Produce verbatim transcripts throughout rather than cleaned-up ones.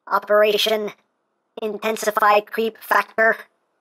Operation Intensified Creep Factor.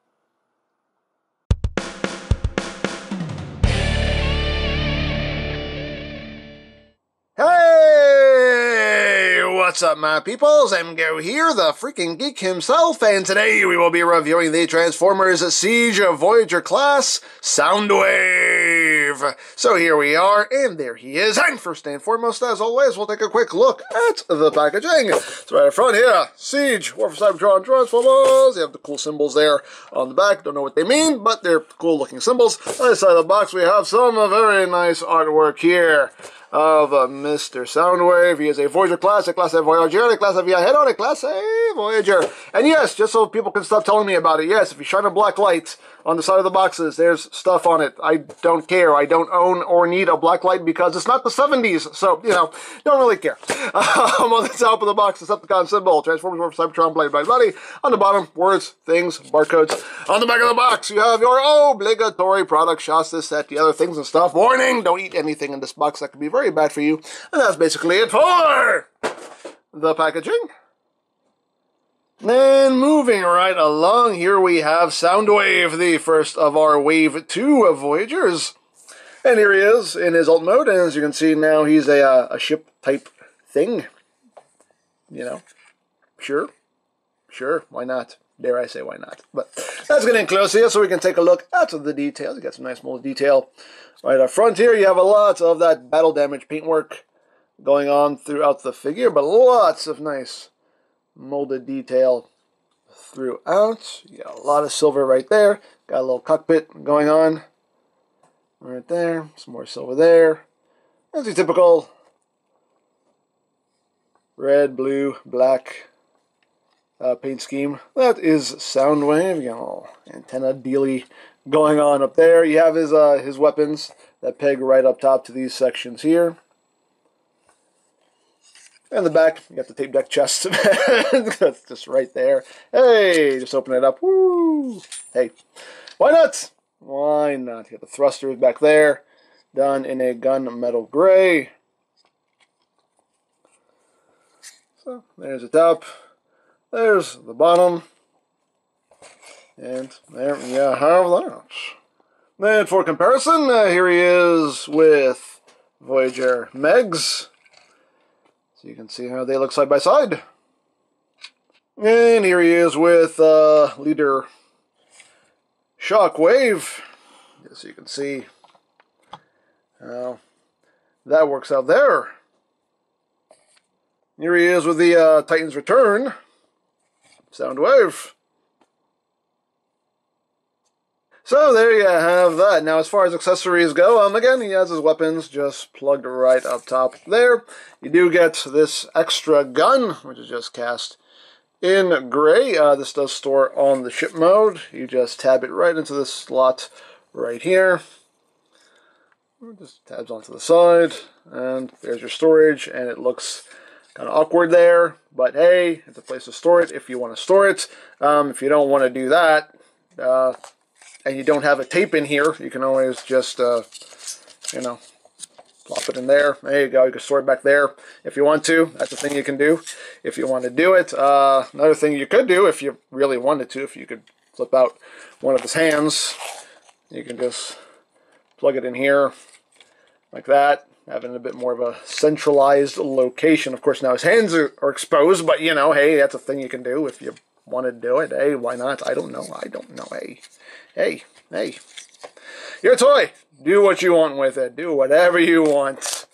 Hey! What's up, my peoples? MGo here, the freaking geek himself, and today we will be reviewing the Transformers Siege of Voyager class Soundwave. So here we are, and there he is. And first and foremost, as always, we'll take a quick look at the packaging. So right up front here, Siege, War for Cybertron Transformers. You have the cool symbols there on the back. Don't know what they mean, but they're cool looking symbols. On the side of the box, we have some very nice artwork here of uh, Mister Soundwave. He is a Voyager class, a class of Voyager, a class of Viajero, a class of Voyager. And yes, just so people can stop telling me about it, yes, if you shine a black light on the side of the boxes, there's stuff on it. I don't care. I don't own or need a black light because it's not the seventies, so, you know, don't really care. Um, on the top of the box, the Decepticon symbol, Transformers, War for Cybertron, blah, blah, blah. On the bottom, words, things, barcodes. On the back of the box, you have your obligatory product shots, this, that, the other things and stuff. Warning, don't eat anything in this box. That could be very bad for you. And that's basically it for the packaging. Then moving right along, here we have Soundwave, the first of our Wave two of Voyagers. And here he is in his alt mode, and as you can see now, he's a, uh, a ship-type thing. You know, sure, sure, why not? Dare I say why not? But let's get in close here so we can take a look at the details. You got some nice molded detail. Right up front here, you have a lot of that battle damage paintwork going on throughout the figure, but lots of nice molded detail throughout. You got a lot of silver right there. Got a little cockpit going on right there. Some more silver there. That's your typical red, blue, black uh, paint scheme. That is Soundwave. You got a little antenna dealy going on up there. You have his uh, his weapons that peg right up top to these sections here. And the back, you got the tape deck chest. That's just right there. Hey, just open it up. Woo! Hey, why not? Why not? You got the thrusters back there, done in a gunmetal gray. So there's the top. There's the bottom. And there you have that. Then for comparison, uh, here he is with Voyager Megs. So you can see how they look side by side. And here he is with uh, Leader Shockwave. So you can see how that works out there. Here he is with the uh, Titans Return Soundwave. So there you have that. Now as far as accessories go, um, again, he has his weapons just plugged right up top there. You do get this extra gun, which is just cast in gray. Uh, this does store on the ship mode. You just tab it right into this slot right here. It just tabs onto the side, and there's your storage, and it looks kind of awkward there, but hey, it's a place to store it if you want to store it. Um, if you don't want to do that, uh, and you don't have a tape in here, you can always just, uh, you know, plop it in there. There you go. You can store it back there if you want to. That's a thing you can do if you want to do it. Uh, another thing you could do if you really wanted to, if you could flip out one of his hands, you can just plug it in here like that, having a bit more of a centralized location. Of course, now his hands are, are exposed, but, you know, hey, that's a thing you can do if you want to do it. Hey, why not? I don't know. I don't know. Hey, hey, hey. Your toy. Do what you want with it. Do whatever you want.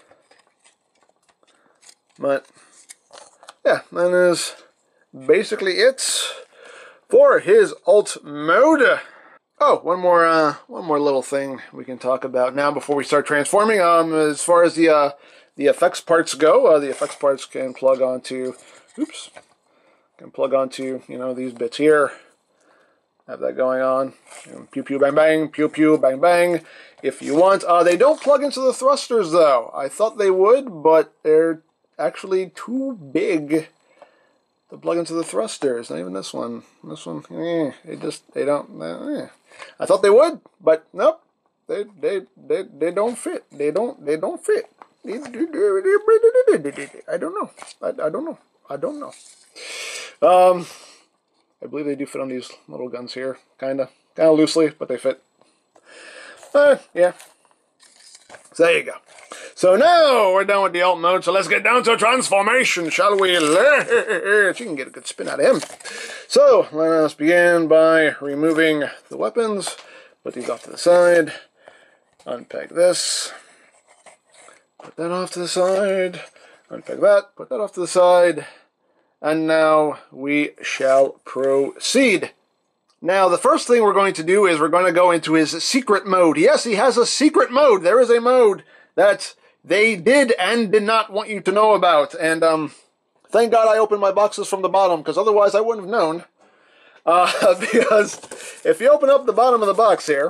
But, yeah, that is basically it for his alt mode. Oh, one more, uh, one more little thing we can talk about now before we start transforming. Um, as far as the uh, the effects parts go, uh, the effects parts can plug onto. Oops. Can plug onto, you know, these bits here. Have that going on. And pew pew bang bang, pew pew bang bang. If you want, uh, they don't plug into the thrusters though. I thought they would, but they're actually too big to plug into the thrusters. Not even this one. This one, eh, they just they don't. Eh. I thought they would, but nope. They they they they don't fit. They don't they don't fit. I don't know. I, I don't know. I don't know. Um, I believe they do fit on these little guns here, kind of, kind of loosely, but they fit. Uh, yeah. So there you go. So now we're done with the alt mode, so let's get down to transformation, shall we? Let's, you can get a good spin out of him. So let us begin by removing the weapons. Put these off to the side. Unpeg this. Put that off to the side. Unpeg that. Put that off to the side. And now we shall proceed. Now, the first thing we're going to do is we're going to go into his secret mode. Yes, he has a secret mode. There is a mode that they did and did not want you to know about. And um, thank God I opened my boxes from the bottom, because otherwise I wouldn't have known. Uh, because if you open up the bottom of the box here,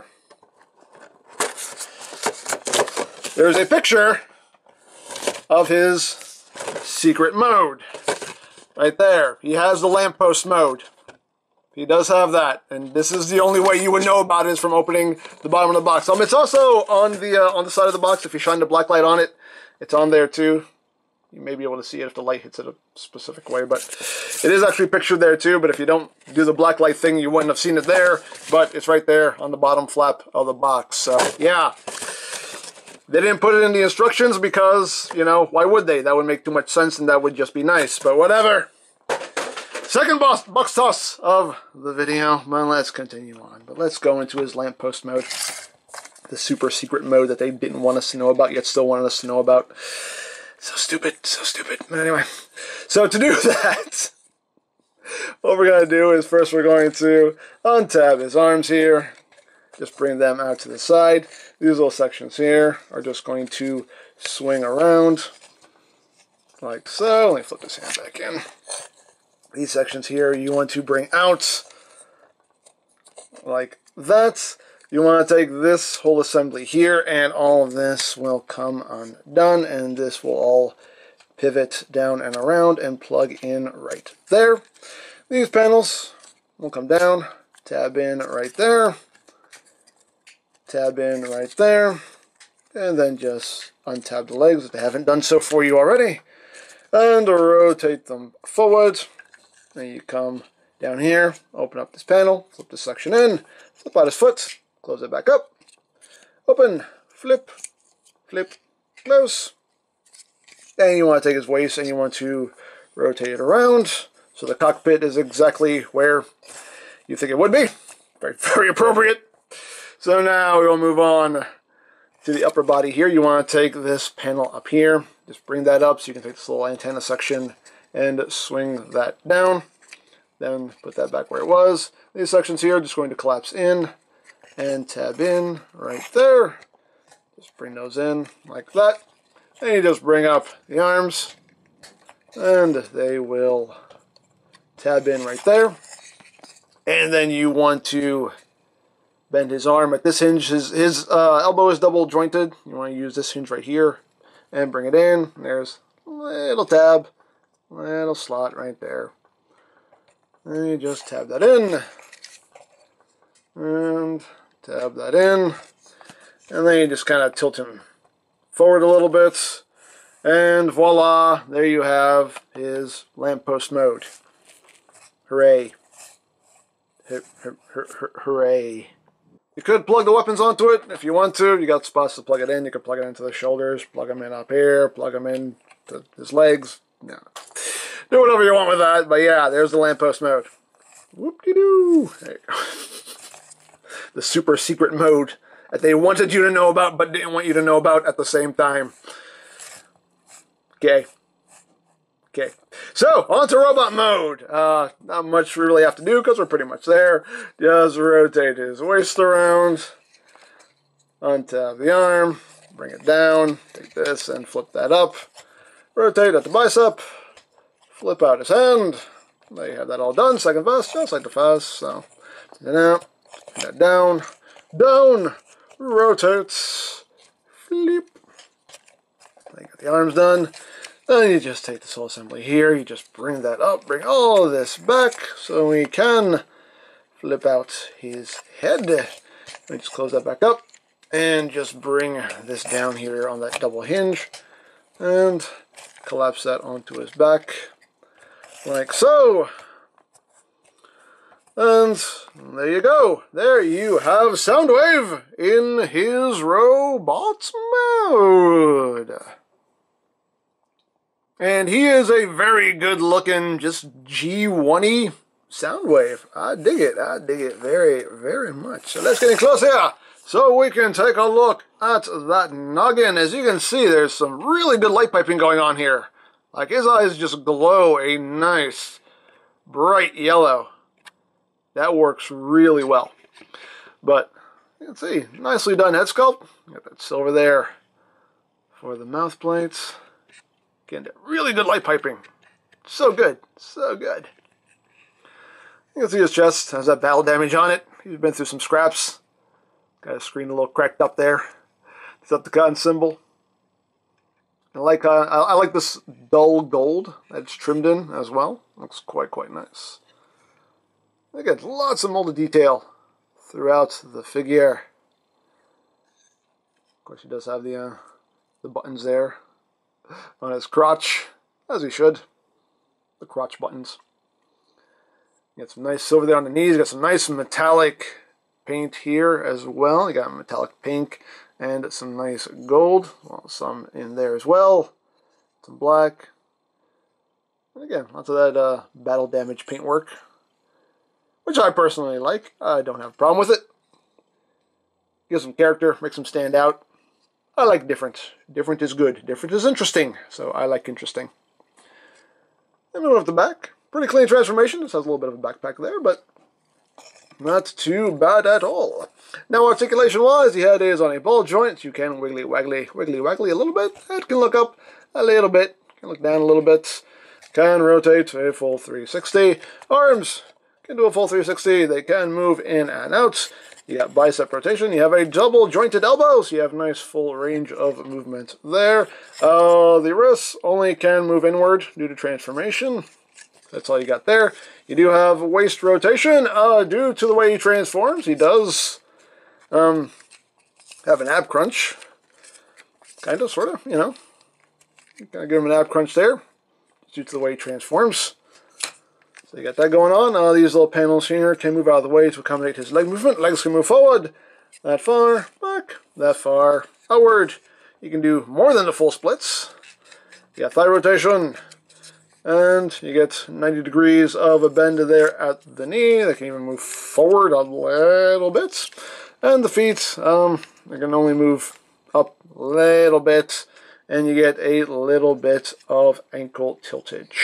there's a picture of his secret mode. Right there. He has the lamppost mode. He does have that, and this is the only way you would know about it is from opening the bottom of the box. Um, it's also on the uh, on the side of the box. If you shine the black light on it, it's on there too. You may be able to see it if the light hits it a specific way, but it is actually pictured there too. But if you don't do the black light thing, you wouldn't have seen it there. But it's right there on the bottom flap of the box. So yeah, they didn't put it in the instructions because, you know, why would they? That would make too much sense, and that would just be nice. But whatever. Second boss box toss of the video. Well, let's continue on. But let's go into his lamppost mode. The super secret mode that they didn't want us to know about, yet still wanted us to know about. So stupid, so stupid. But anyway, so to do that, what we're going to do is first we're going to untab his arms here. Just bring them out to the side. These little sections here are just going to swing around like so. Let me flip this hand back in. These sections here you want to bring out like that. You want to take this whole assembly here, and all of this will come undone, and this will all pivot down and around and plug in right there. These panels will come down, tab in right there, tab in right there, and then just untab the legs if they haven't done so for you already, and rotate them forward. Then you come down here, open up this panel, flip this section in, flip out his foot, close it back up, open, flip, flip, close. And you want to take his waist and you want to rotate it around so the cockpit is exactly where you think it would be. Very, very appropriate. So now we'll move on to the upper body here. You want to take this panel up here, just bring that up so you can take this little antenna section and swing that down. Then put that back where it was. These sections here are just going to collapse in and tab in right there. Just bring those in like that. And you just bring up the arms and they will tab in right there. And then you want to bend his arm at this hinge. His, his uh, elbow is double jointed. You want to use this hinge right here and bring it in. There's a little tab. Little slot right there. And you just tab that in. And tab that in. And then you just kind of tilt him forward a little bit. And voila, there you have his lamppost mode. Hooray. Hooray. You could plug the weapons onto it if you want to. You got spots to plug it in. You could plug it into the shoulders, plug them in up here, plug them in to his legs. No. Do whatever you want with that, but yeah, there's the lamppost mode. Whoop-de-doo. There you go. The super secret mode that they wanted you to know about, but didn't want you to know about at the same time. Okay. Okay. So, on to robot mode. Uh, not much we really have to do, because we're pretty much there. Just rotate his waist around. Untap the arm. Bring it down. Take this and flip that up. Rotate at the bicep, flip out his hand. There you have that all done. Second pass, just like the first. So, then out, that down, down, rotates, flip. Then you got the arms done. Then you just take this whole assembly here. You just bring that up, bring all of this back so we can flip out his head. We just close that back up and just bring this down here on that double hinge and collapse that onto his back like so. And there you go. There you have Soundwave in his robot mode. And he is a very good looking, just G one-y Soundwave. I dig it. I dig it very, very much. So let's get in close here so we can take a look at that noggin. As you can see, there's some really good light piping going on here. Like his eyes just glow a nice, bright yellow. That works really well. But you can see, nicely done head sculpt. Got that silver there for the mouth plates. Again, really good light piping. So good, so good. You can see his chest has that battle damage on it. He's been through some scraps. Got his screen a little cracked up there. Decepticon symbol. I like uh, I, I like this dull gold that's trimmed in as well. Looks quite quite nice. Again, lots of molded detail throughout the figure. Of course, he does have the uh, the buttons there on his crotch, as he should. The crotch buttons. You got some nice silver there on the knees. You got some nice metallic paint here as well. You got metallic pink and some nice gold. Well, some in there as well. Some black. And again, lots of that uh, battle damage paintwork, which I personally like. I don't have a problem with it. Gives some character, makes them stand out. I like different. Different is good. Different is interesting. So I like interesting. And moving off the back. Pretty clean transformation. This has a little bit of a backpack there, but not too bad at all. Now articulation-wise, the head is on a ball joint. You can wiggly waggly, wiggly waggly a little bit. Head can look up a little bit. Can look down a little bit. Can rotate a full three sixty. Arms can do a full three sixty. They can move in and out. You got bicep rotation. You have a double jointed elbow, so you have nice full range of movement there. Uh, the wrists only can move inward due to transformation. That's all you got there. You do have waist rotation uh, due to the way he transforms. He does um, have an ab crunch. Kind of, sort of, you know. Kind of give him an ab crunch there due to the way he transforms. So you got that going on. Uh, these little panels here can move out of the way to accommodate his leg movement. Legs can move forward, that far, back, that far, outward. You can do more than the full splits. You got thigh rotation, and you get ninety degrees of a bend there at the knee. They can even move forward a little bit. And the feet, um, they can only move up a little bit, and you get a little bit of ankle tiltage.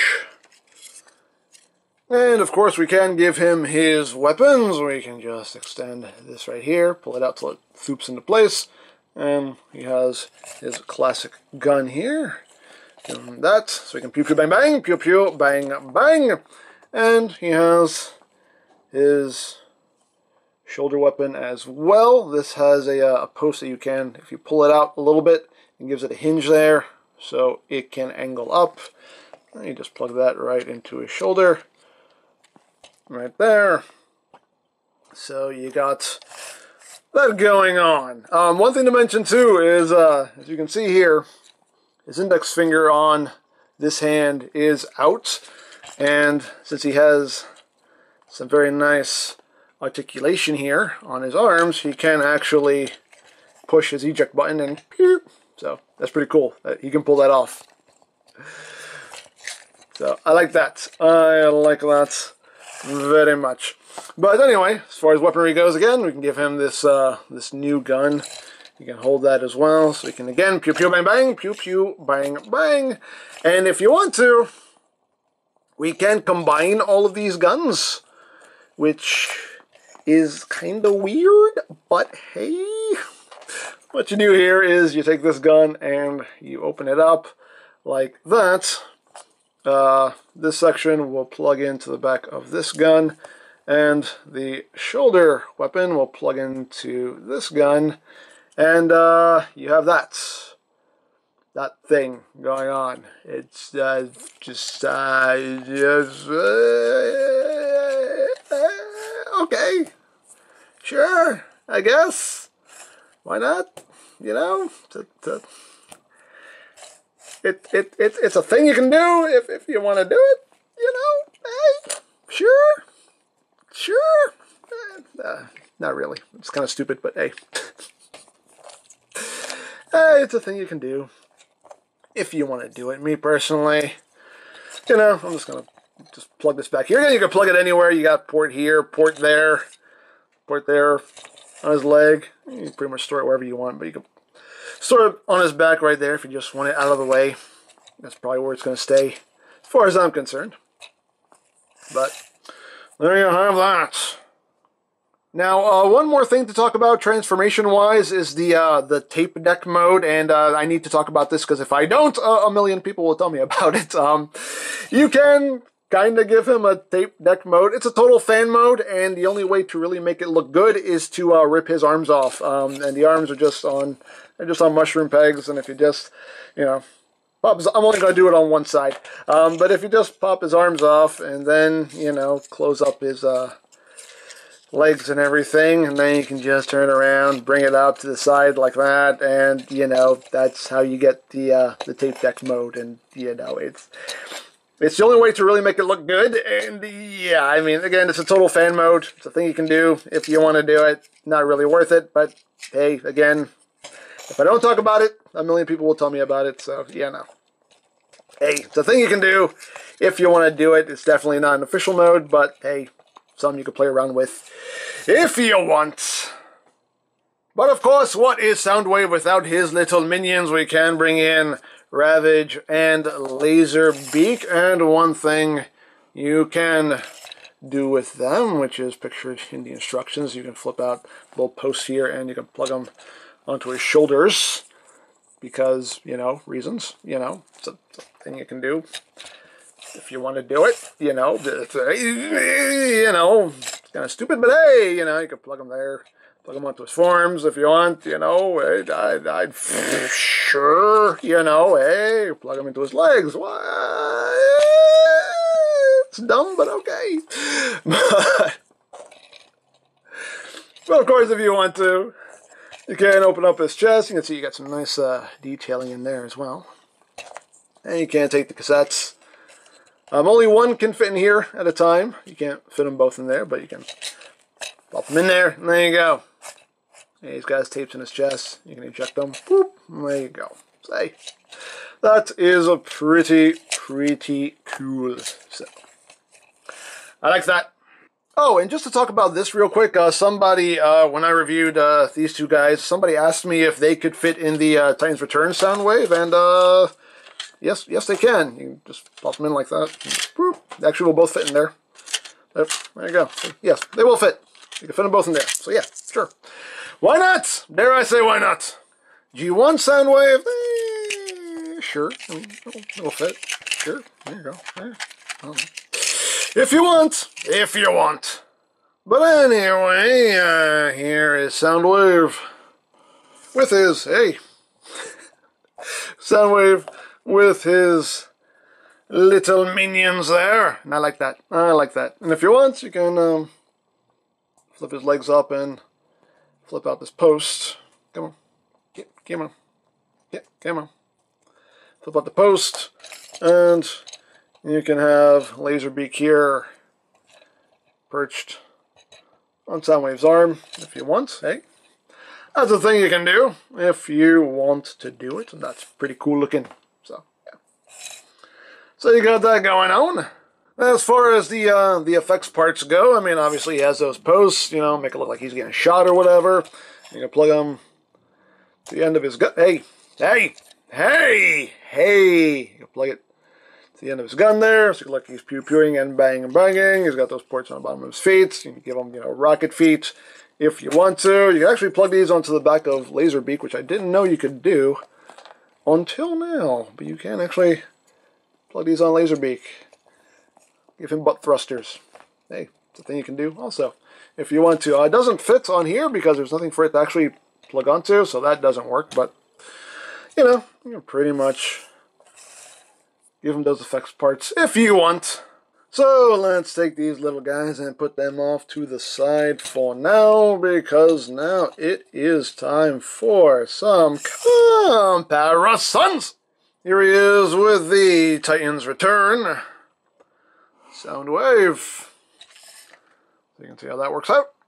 And of course we can give him his weapons. We can just extend this right here, pull it out till it swoops into place. And he has his classic gun here. Doing that, so he can pew pew bang bang, pew pew bang bang. And he has his shoulder weapon as well. This has a, uh, a post that you can, if you pull it out a little bit, it gives it a hinge there, so it can angle up. And you just plug that right into his shoulder. Right there. So you got that going on. Um, one thing to mention too is, uh, as you can see here, his index finger on this hand is out. And since he has some very nice articulation here on his arms, he can actually push his eject button and pew. So that's pretty cool that he can pull that off. So I like that. I like that very much. But anyway, as far as weaponry goes, again, we can give him this uh, this new gun. You can hold that as well, so you can again pew pew bang bang, pew pew bang bang. And if you want to, we can combine all of these guns, which is kind of weird, but hey. What you do here is you take this gun and you open it up like that. Uh, this section will plug into the back of this gun, and the shoulder weapon will plug into this gun, and uh, you have that that thing going on. It's uh, just uh, just uh, okay, sure, I guess. Why not? You know, to, to It, it, it, it's a thing you can do if, if you want to do it. you know, hey, sure, sure. Eh, uh, not really. It's kind of stupid, but hey. Hey, it's a thing you can do. If you want to do it. Me personally, you know, I'm just going to just plug this back here. You can plug it anywhere. You got port here, port there, port there on his leg. You can pretty much store it wherever you want, but you can store it on his back right there if you just want it out of the way. That's probably where it's going to stay, as far as I'm concerned. But there you have that. Now, uh, one more thing to talk about transformation-wise is the uh, the tape deck mode, and uh, I need to talk about this because if I don't, uh, a million people will tell me about it. Um, you can kind of give him a tape deck mode. It's a total fan mode, and the only way to really make it look good is to uh, rip his arms off. Um, and the arms are just on they're just on mushroom pegs, and if you just, you know, pop his, I'm only going to do it on one side. Um, but if you just pop his arms off and then, you know, close up his Uh, legs and everything, and then you can just turn around, bring it out to the side like that, and you know that's how you get the uh, the tape deck mode. And you know it's it's the only way to really make it look good. And yeah, I mean, again, it's a total fan mode. It's a thing you can do if you want to do it. Not really worth it, but hey, again, if I don't talk about it, a million people will tell me about it. So yeah, no. Hey, it's a thing you can do if you want to do it. It's definitely not an official mode, but hey, something you can play around with if you want. But of course, what is Soundwave without his little minions? We can bring in Ravage and Laserbeak, and one thing you can do with them, which is pictured in the instructions, you can flip out little posts here and you can plug them onto his shoulders because, you know, reasons, you know, it's a, it's a thing you can do. If you want to do it, you know, you know, it's kind of stupid, but hey, you know, you can plug them there, plug them onto his forms if you want, you know, I'd, I'd, I'd sure, you know, hey, plug them into his legs. What? It's dumb, but okay. But, but of course, if you want to, you can open up his chest. You can see you got some nice uh, detailing in there as well. And you can take the cassettes. Um, only one can fit in here at a time. You can't fit them both in there, but you can pop them in there, and there you go. And he's got his tapes in his chest. You can eject them. Boop, and there you go. Say, that is a pretty, pretty cool. So, I like that. Oh, and just to talk about this real quick, uh, somebody, uh, when I reviewed uh, these two guys, somebody asked me if they could fit in the uh, Titans Return Soundwave, and uh, yes, yes they can. You can just pop them in like that. They actually will both fit in there. Yep, there you go. Yes, they will fit. You can fit them both in there. So yeah, sure. Why not? Dare I say why not? G one Soundwave? Eh, sure. It will fit. Sure. There you go. There. Oh. If you want. If you want. But anyway, uh, here is Soundwave with his, hey, Soundwave with his little minions there. And I like that. I like that. And if you want, you can um, flip his legs up and flip out this post. Come on. Get, come on. Yeah, come on. Flip out the post. And you can have Laserbeak here perched on Soundwave's arm if you want. Hey, that's a thing you can do if you want to do it. And that's pretty cool looking. So, yeah. So you got that going on. As far as the uh, the effects parts go, I mean, obviously he has those posts, you know, make it look like he's getting shot or whatever. You can plug them to the end of his gun. Hey, hey, hey, hey. You can plug it to the end of his gun there, so it looks like he's pew-pewing and banging and banging. He's got those ports on the bottom of his feet. You can give him, you know, rocket feet if you want to. You can actually plug these onto the back of Laserbeak, which I didn't know you could do until now. But you can actually plug these on Laserbeak. Give him butt thrusters. Hey, it's a thing you can do also if you want to. Uh, it doesn't fit on here because there's nothing for it to actually plug onto, so that doesn't work. But, you know, you can pretty much give him those effects parts if you want. So let's take these little guys and put them off to the side for now, because now it is time for some comparisons. Here he is with the Titans Return Soundwave. So you can see how that works out.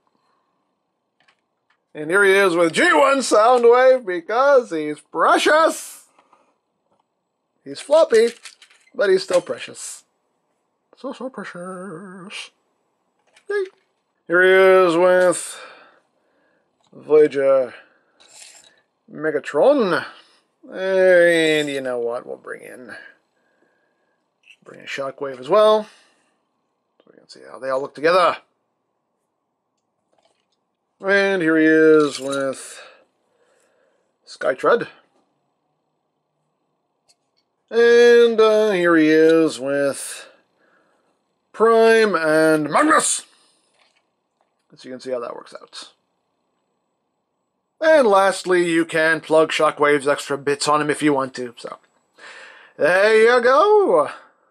And here he is with G one Soundwave because he's precious. He's floppy, but he's still precious. So, so precious. Hey. Here he is with Voyager Megatron. And you know what? We'll bring in bring in Shockwave as well. So we can see how they all look together. And here he is with Skytread. And uh, here he is with Prime and Magnus. So you can see how that works out. And lastly, you can plug Shockwave's extra bits on him if you want to. So there you go.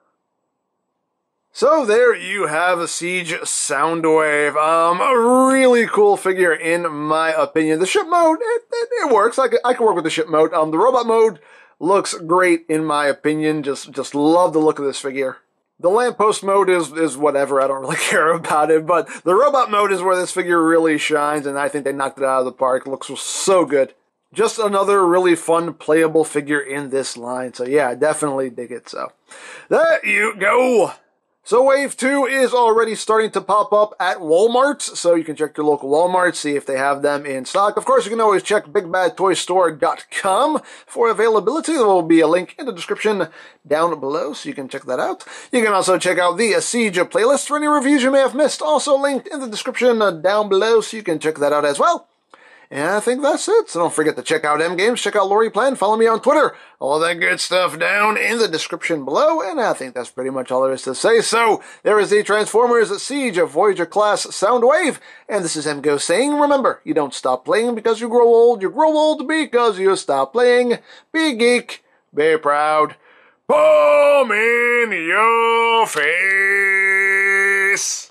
So there you have a Siege Soundwave. Um, a really cool figure in my opinion. The ship mode, it, it, it works. I can, I can work with the ship mode. Um, the robot mode looks great in my opinion. Just, just love the look of this figure. The lamppost mode is, is whatever. I don't really care about it. But the robot mode is where this figure really shines. And I think they knocked it out of the park. It looks so good. Just another really fun, playable figure in this line. So yeah, definitely dig it. So there you go. So Wave two is already starting to pop up at Walmart, so you can check your local Walmart, see if they have them in stock. Of course, you can always check big bad toy store dot com for availability. There will be a link in the description down below, so you can check that out. You can also check out the Siege playlist for any reviews you may have missed, also linked in the description down below, so you can check that out as well. And I think that's it. So don't forget to check out M Games, check out Lori Plan, follow me on Twitter. All that good stuff down in the description below. And I think that's pretty much all there is to say. So there is the Transformers Siege of Voyager class Soundwave. And this is MGo saying, remember, you don't stop playing because you grow old. You grow old because you stop playing. Be geek, be proud. Palm in your face.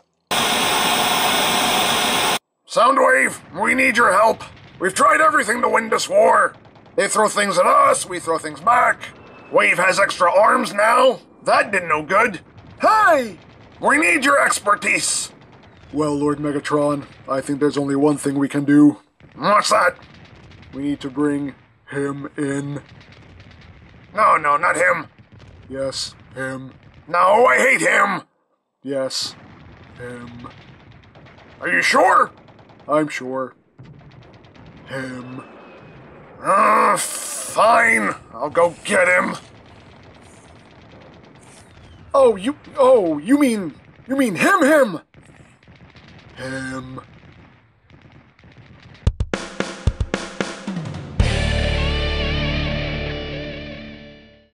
Soundwave, we need your help. We've tried everything to win this war. They throw things at us, we throw things back. Wave has extra arms now. That did no good. Hey! We need your expertise. Well, Lord Megatron, I think there's only one thing we can do. What's that? We need to bring him in. No, no, not him. Yes, him. No, I hate him. Yes, him. Are you sure? I'm sure. Him. Uh, fine. I'll go get him. Oh, you, oh, you mean, you mean him, him? Him.